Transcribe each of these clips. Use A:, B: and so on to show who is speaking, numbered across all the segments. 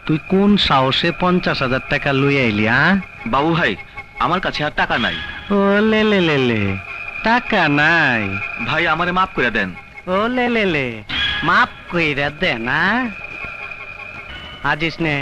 A: তুই কোন সাহসে 50,000 টাকা লই আইলি?
B: বাবু ভাই, আমার কাছে আর টাকা নাই।
A: ও লে লে লে লে, টাকা নাই?
B: ভাই আমারে মাফ করে দেন।
A: ও লে লে লে, মাফ কইরা দে না। আজিস নে,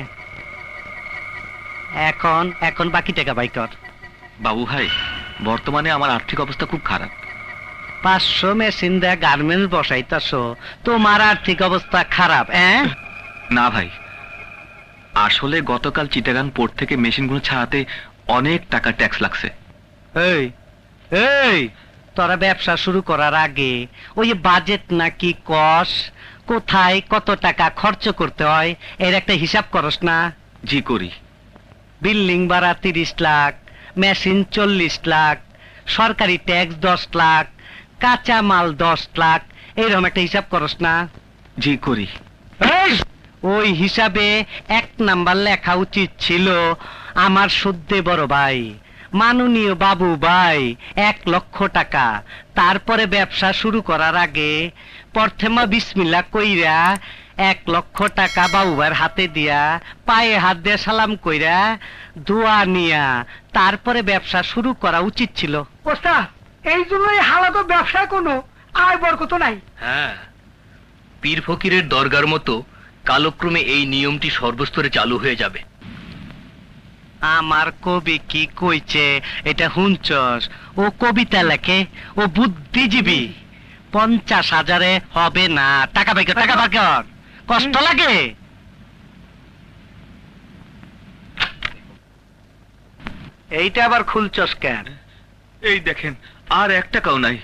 A: এখন বাকি টাকা বাই কর।
B: বাবু ভাই, বর্তমানে আমার আর্থিক অবস্থা খুব খারাপ।
A: 500 মেশিন দেয়া গার্মেন্টস বসাইতাছ, তোমার আর্থিক অবস্থা খারাপ?
B: না ভাই, আসলে গতকাল চিটাগাং পোর্ট থেকে মেশিনগুলো ছাড়াতে অনেক টাকা ট্যাক্স লাগছে।
A: এই এই, তোরা ব্যবসা শুরু করার আগে ওই বাজেট নাকি কস, কোথায় কত টাকা খরচ করতে হয় এর একটা হিসাব করস না?
B: জি করি।
A: বিল্ডিং ভাড়া 30 লাখ, মেশিন 40 লাখ, সরকারি ট্যাক্স 10 লাখ, কাঁচা মাল 10 লাখ, এইরকম একটা হিসাব করস না?
B: জি করি।
A: ওই হিসাবে 1 নাম্বার লেখা উচিত ছিল আমার সদ্যে বড় ভাই, মাননীয় বাবু ভাই 1 লক্ষ টাকা। তারপরে ব্যবসা শুরু করার আগে প্রথমে বিসমিল্লাহ কইরা 1 লক্ষ টাকা বাবু ভাইয়ের হাতে দিয়া পায়ে হাত দিয়ে সালাম কইরা দোয়া নিয়া তারপরে ব্যবসা শুরু করা উচিত ছিল।
C: ওস্তাদ, এই জন্যই হালাত ব্যবসায় কোনো আয় বরকত নাই।
D: হ্যাঁ, পীর ফকিরের দরগার মতো কালক্রমে এই নিয়মটি সর্বস্তরে চালু হয়ে যাবে।
A: আমার কবি কি কইছে এটা হুঁচস? ও কবিতা লেখে, ও বুদ্ধিজীবী। 50,000-এ হবে না। টাকা বাই কর, টাকা বাই কর। কষ্ট লাগে? এইটা আবার খুলছস কেন?
B: এই দেখেন, আর 1 টাকাও নাই।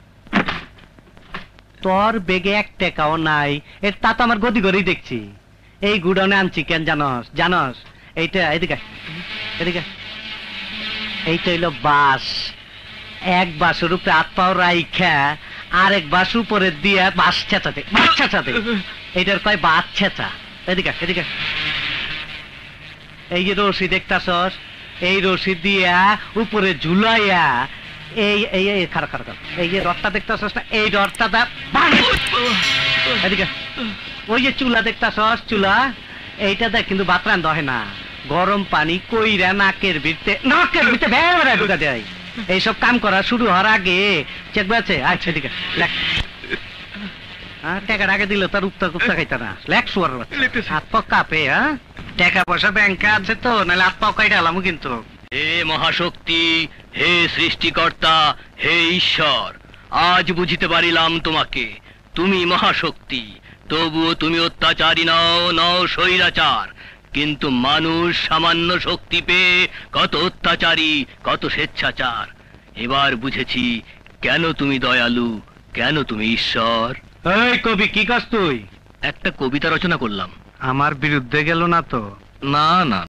A: তোর বেগে 1 টাকাও নাই, এর তা তো আমার গদি গড়েই দেখছি। এই গুডাউনে আনছি কেন জানস? এইটা এদিকে এদিকে, এইটা হইলো বাস। 1 বাসের উপরে হাত পাও রাইখা আরেক বাস উপরে দিয়া বাস ছেঁচাতে এইটার কয় বাস ছেঁচা। এদিকে এদিকে, এই যে রশি দেখতাছস, এই রশি দিয়া উপরে ঝুলাইয়া এই এই এই খারাপ খারাপ, এই যে রথটা দেখতাছস না, এই রথটা এদিকে। ওই যে চুলা দেখতাছস, চুলা এইটা দেখ, কিন্তু ভাত রান্ধা হয় না। গরম পানি কইরা নাকের ভিতরে বেড়া ঢুকা দেয়। এইসব কাম করা শুরু হওয়ার আগে চেক আছে। আচ্ছা ঠিক আছে, লেখ। টাকার আগে দিলে তার উত্তর কুপ্তা খাইতা না। লেখ শুয়ার হাত পা কাঁপে। টাকা পয়সা ব্যাংকে আছে তো, নাহলে হাত পাও কাইটা আলামু কিন্তু।
D: হে মহাশক্তি, হে সৃষ্টিকর্তা, হে ঈশ্বর, আজ বুঝিতে পারিলাম তোমাকে। তুমি মহাশক্তি, তবুও তুমি অত্যাচারী নও স্বৈরাচার। কিন্তু মানুষ সামান্য শক্তি পেয়ে কত অত্যাচারী, কত স্বেচ্ছাচার। এবার বুঝেছি কেন তুমি দয়ালু, কেন তুমি ঈশ্বর।
A: এই কবি, কি কাজ তুই?
D: একটা কবিতা রচনা করলাম।
A: আমার বিরুদ্ধে গেল না তো?
D: না না,